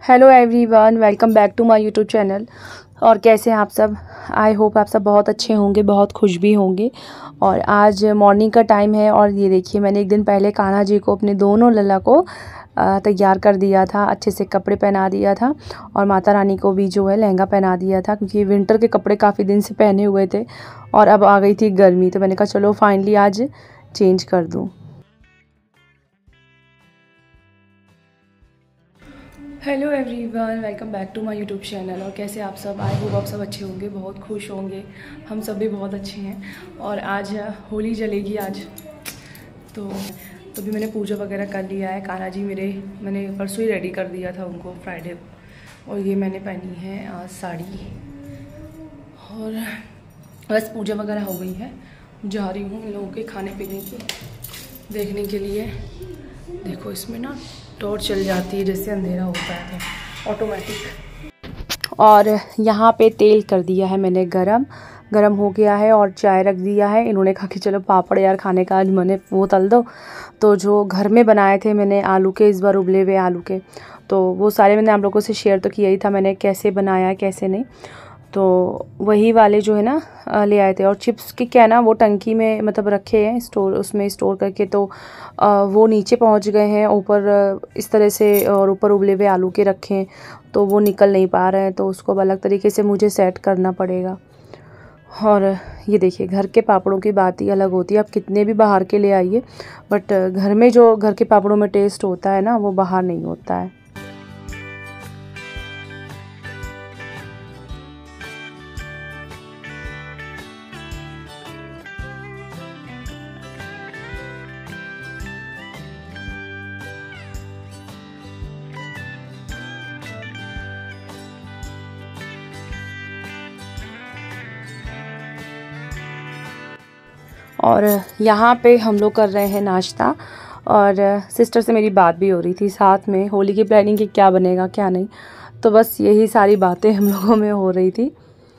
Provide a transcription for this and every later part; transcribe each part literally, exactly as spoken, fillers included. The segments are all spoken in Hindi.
Hello everyone, welcome back to my YouTube channel. और कैसे हैं आप सब? आई होप आप सब बहुत अच्छे होंगे, बहुत खुश भी होंगे। और आज मॉर्निंग का टाइम है और ये देखिए, मैंने एक दिन पहले कान्हा जी को, अपने दोनों लल्ला को तैयार कर दिया था, अच्छे से कपड़े पहना दिया था। और माता रानी को भी जो है लहंगा पहना दिया था, क्योंकि विंटर के कपड़े काफ़ी दिन से पहने हुए थे और अब आ गई थी गर्मी, तो मैंने कहा चलो फाइनली आज चेंज कर दूँ। Hello everyone, welcome back to my YouTube channel. और कैसे आप सब? आई होप आप सब अच्छे होंगे, बहुत खुश होंगे। हम सब भी बहुत अच्छे हैं। और आज होली जलेगी आज, तो तो भी मैंने पूजा वगैरह कर लिया है। कान्हा जी मेरे, मैंने परसों ही रेडी कर दिया था उनको, फ्राइडे। और ये मैंने पहनी है आज साड़ी, और बस पूजा वगैरह हो गई है। जा रही हूँ इन लोगों के खाने पीने की देखने के लिए। देखो, इसमें ना टॉर्च चल जाती है, जैसे अंधेरा होता है ऑटोमेटिक। और यहाँ पे तेल कर दिया है मैंने गरम गरम हो गया है, और चाय रख दिया है। इन्होंने कहा कि चलो पापड़ यार खाने का आज मैंने वो तल दो। तो जो घर में बनाए थे मैंने आलू के, इस बार उबले हुए आलू के, तो वो सारे मैंने आप लोगों से शेयर तो किया ही था मैंने, कैसे बनाया कैसे नहीं। तो वही वाले जो है ना ले आए थे। और चिप्स के क्या ना, वो टंकी में मतलब रखे हैं स्टोर, उसमें स्टोर करके, तो वो नीचे पहुंच गए हैं ऊपर इस तरह से, और ऊपर उबले हुए आलू के रखे हैं, तो वो निकल नहीं पा रहे हैं, तो उसको अलग तरीके से मुझे सेट करना पड़ेगा। और ये देखिए, घर के पापड़ों की बात ही अलग होती है। आप कितने भी बाहर के ले आइए, बट घर में जो घर के पापड़ों में टेस्ट होता है ना, वो बाहर नहीं होता है। और यहाँ पे हम लोग कर रहे हैं नाश्ता। और सिस्टर से मेरी बात भी हो रही थी साथ में, होली की प्लानिंग की, क्या बनेगा क्या नहीं। तो बस यही सारी बातें हम लोगों में हो रही थी।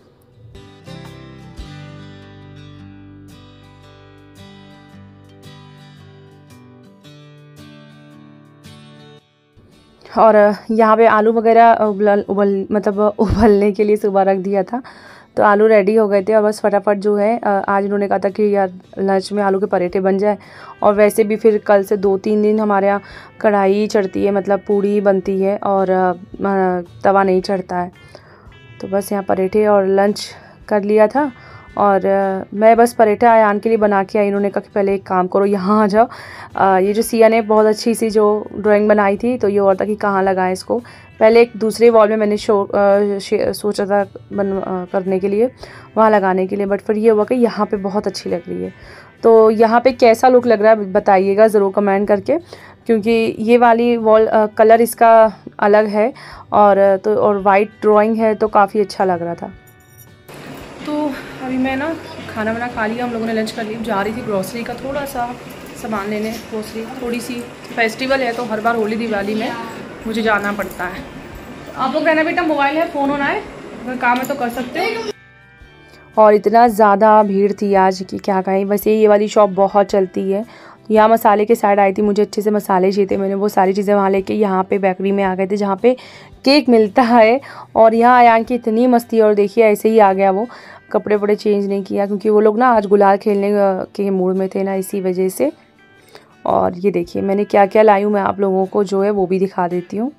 और यहाँ पे आलू वगैरह उबल उबल मतलब उबलने के लिए सुबह रख दिया था, तो आलू रेडी हो गए थे। और बस फटाफट जो है, आज इन्होंने कहा था कि यार लंच में आलू के पराठे बन जाए। और वैसे भी फिर कल से दो तीन दिन हमारे यहाँ कढ़ाई चढ़ती है, मतलब पूड़ी बनती है, और तवा नहीं चढ़ता है। तो बस यहाँ पराठे और लंच कर लिया था। और मैं बस पराठा आयान के लिए बना के आई। इन्होंने कहा कि पहले एक काम करो, यहाँ आ जाओ। आ, ये जो सिया ने बहुत अच्छी सी जो ड्राइंग बनाई थी, तो ये और था कि कहाँ लगाएं इसको। पहले एक दूसरे वॉल में मैंने शो आ, सोचा था बन आ, करने के लिए, वहाँ लगाने के लिए, बट फिर ये हुआ कि यहाँ पे बहुत अच्छी लग रही है। तो यहाँ पे कैसा लुक लग रहा है बताइएगा ज़रूर कमेंट करके, क्योंकि ये वाली वॉल कलर इसका अलग है, और तो और वाइट ड्राइंग है, तो काफ़ी अच्छा लग रहा था। तो अभी मैं ना खाना वाना खा लिया, हम लोगों ने लंच कर लिया। जा रही थी ग्रॉसरी का थोड़ा सा सामान लेने, ग्रॉसरी थोड़ी सी, फेस्टिवल है तो हर बार होली दिवाली में मुझे जाना पड़ता है। आप लोग रहना बेटा, मोबाइल है, फ़ोन होना है, अगर काम है तो कर सकते हो। और इतना ज़्यादा भीड़ थी आज कि क्या कहें। वैसे ये वाली शॉप बहुत चलती है। यहाँ मसाले के साइड आई थी, मुझे अच्छे से मसाले चाहिए थे, मैंने वो सारी चीज़ें वहाँ लेके यहाँ पे बेकरी में आ गए थे, जहाँ पे केक मिलता है। और यहाँ आयान की इतनी मस्ती, और देखिए ऐसे ही आ गया वो, कपड़े वपड़े चेंज नहीं किया, क्योंकि वो लोग ना आज गुलाल खेलने के मूड में थे ना, इसी वजह से। और ये देखिए मैंने क्या क्या लाई हूँ, मैं आप लोगों को जो है वो भी दिखा देती हूँ।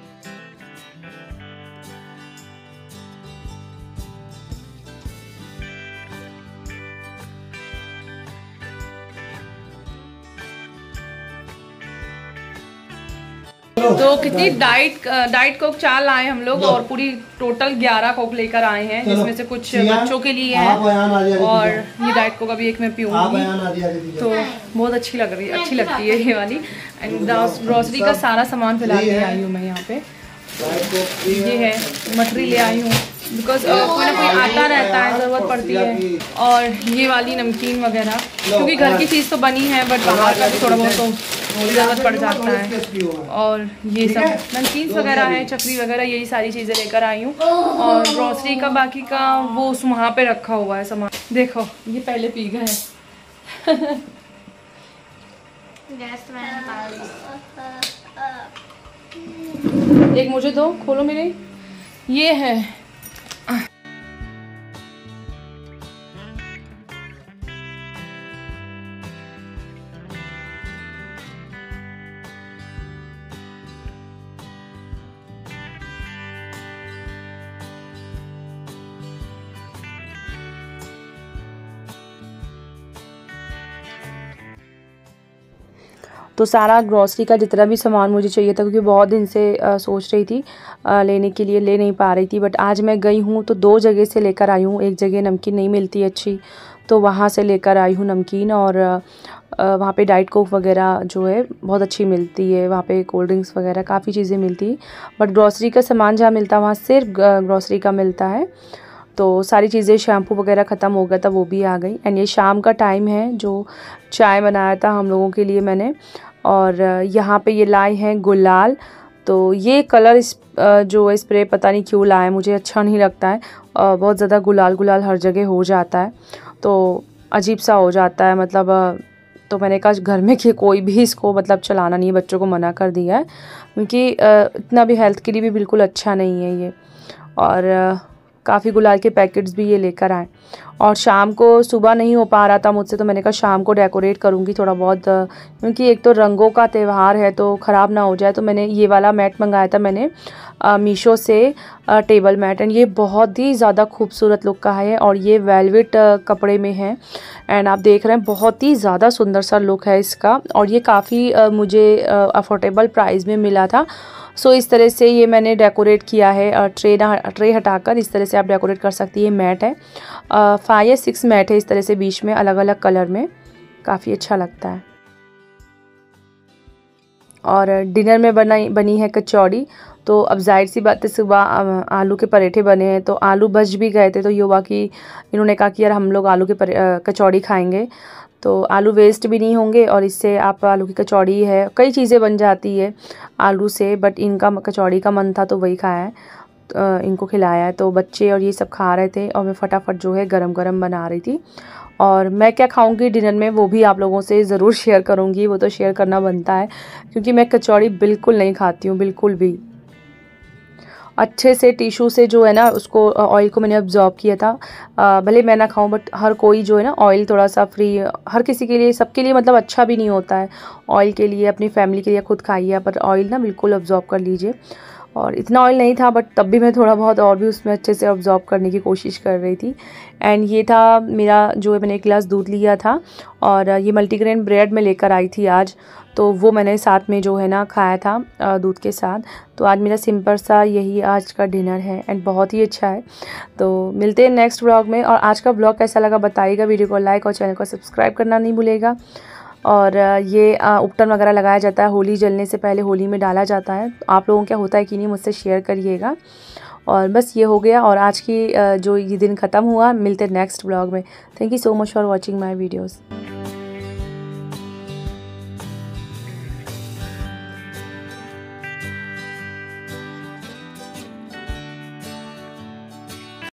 तो कितनी डाइट डाइट कोक चार लाए हम लोग, और पूरी टोटल ग्यारह कोक लेकर आए हैं, जिसमें से कुछ बच्चों के लिए है, और ये डाइट कोक अभी एक मैं पीऊंगी, तो बहुत अच्छी लग रही है, अच्छी लगती है ये वाली। एंड ग्रोसरी का सारा सामान फिलहाल ले आई हूँ मैं यहाँ पे। ये है मटरी ले आई हूँ, बिकॉज कोई ना कोई आता रहता है, ज़रूरत पड़ती है। और ये वाली नमकीन वगैरह, क्योंकि घर की चीज़ तो बनी है, बट बाहर का भी थोड़ा बहुत तो ज़रूरत पड़ जाता है। और ये सब नमकीन वगैरह है, चकरी वगैरह, यही सारी चीज़ें लेकर आई हूँ। और ग्रोसरी का बाकी का वो वहाँ पे रखा हुआ है सामान। देखो ये पहले पी गए गैस में एक मुझे दो, खोलो मेरे। ये है तो सारा ग्रॉसरी का जितना भी सामान मुझे चाहिए था, क्योंकि बहुत दिन से आ, सोच रही थी आ, लेने के लिए, ले नहीं पा रही थी। बट आज मैं गई हूँ तो दो जगह से लेकर आई हूँ। एक जगह नमकीन नहीं मिलती अच्छी, तो वहाँ से लेकर आई हूँ नमकीन। और आ, वहाँ पे डाइट कोक वगैरह जो है बहुत अच्छी मिलती है। वहाँ पे कोल्ड ड्रिंक्स वगैरह काफ़ी चीज़ें मिलती हैं। बट ग्रॉसरी का सामान जहाँ मिलता है वहाँ सिर्फ ग्रॉसरी का मिलता है। तो सारी चीज़ें, शैम्पू वगैरह ख़त्म हो गया था, वो भी आ गई। एंड ये शाम का टाइम है, जो चाय बनाया था हम लोगों के लिए मैंने। और यहाँ पे ये लाए हैं गुलाल। तो ये कलर इस जो स्प्रे पता नहीं क्यों लाए, मुझे अच्छा नहीं लगता है। बहुत ज़्यादा गुलाल गुलाल हर जगह हो जाता है, तो अजीब सा हो जाता है। मतलब तो मैंने कहा घर में कि कोई भी इसको मतलब चलाना नहीं है, बच्चों को मना कर दिया है, क्योंकि इतना भी हेल्थ के लिए भी बिल्कुल अच्छा नहीं है ये। और काफ़ी गुलाल के पैकेट्स भी ये लेकर आए। और शाम को, सुबह नहीं हो पा रहा था मुझसे, तो मैंने कहा शाम को डेकोरेट करूँगी थोड़ा बहुत, क्योंकि एक तो रंगों का त्यौहार है तो ख़राब ना हो जाए। तो मैंने ये वाला मैट मंगाया था मैंने मीशो से, आ, टेबल मैट। एंड ये बहुत ही ज़्यादा खूबसूरत लुक का है, और ये वेलवेट कपड़े में है। एंड आप देख रहे हैं बहुत ही ज़्यादा सुंदर सा लुक है इसका। और ये काफ़ी मुझे अफोर्डेबल प्राइस में मिला था। सो so, इस तरह से ये मैंने डेकोरेट किया है। ट्रे ना ट्रे हटाकर इस तरह से आप डेकोरेट कर सकती है। मैट है, फाइव या सिक्स मैट है इस तरह से बीच में, अलग अलग कलर में, काफ़ी अच्छा लगता है। और डिनर में बनाई बनी है कचौड़ी। तो अब जाहिर सी बात है, सुबह आलू के पराठे बने हैं, तो आलू बच भी गए थे। तो ये हुआ कि इन्होंने कहा कि यार हम लोग आलू के कचौड़ी खाएंगे, तो आलू वेस्ट भी नहीं होंगे, और इससे आप आलू की कचौड़ी है, कई चीज़ें बन जाती है आलू से। बट इनका कचौड़ी का मन था तो वही खाया है, तो इनको खिलाया है। तो बच्चे और ये सब खा रहे थे, और मैं फटाफट जो है गरम गरम बना रही थी। और मैं क्या खाऊंगी डिनर में वो भी आप लोगों से ज़रूर शेयर करूंगी, वो तो शेयर करना बनता है, क्योंकि मैं कचौड़ी बिल्कुल नहीं खाती हूँ, बिल्कुल भी। अच्छे से टिशू से जो है ना, उसको ऑयल को मैंने अब्जॉर्ब किया था। आ, भले मैं ना खाऊं, बट हर कोई जो है ना ऑयल थोड़ा सा फ्री, हर किसी के लिए, सबके लिए मतलब अच्छा भी नहीं होता है। ऑयल के लिए, अपनी फैमिली के लिए खुद खाइए, पर ऑयल ना बिल्कुल अब्जॉर्ब कर लीजिए। और इतना ऑयल नहीं था, बट तब भी मैं थोड़ा बहुत और भी उसमें अच्छे से अब्जॉर्ब करने की कोशिश कर रही थी। एंड ये था मेरा, जो है मैंने एक गिलास दूध लिया था, और ये मल्टीग्रेन ब्रेड में लेकर आई थी आज, तो वो मैंने साथ में जो है ना खाया था दूध के साथ। तो आज मेरा सिंपल सा यही आज का डिनर है, एंड बहुत ही अच्छा है। तो मिलते हैं नेक्स्ट व्लॉग में। और आज का व्लॉग कैसा लगा बताइएगा, वीडियो को लाइक और चैनल को सब्सक्राइब करना नहीं भूलेगा। और ये उपटन वगैरह लगाया जाता है होली जलने से पहले, होली में डाला जाता है। तो आप लोगों क्या होता है कि नहीं, मुझसे शेयर करिएगा। और बस ये हो गया, और आज की जो ये दिन ख़त्म हुआ। मिलते हैं नेक्स्ट व्लॉग में। Thank you so much for watching my videos.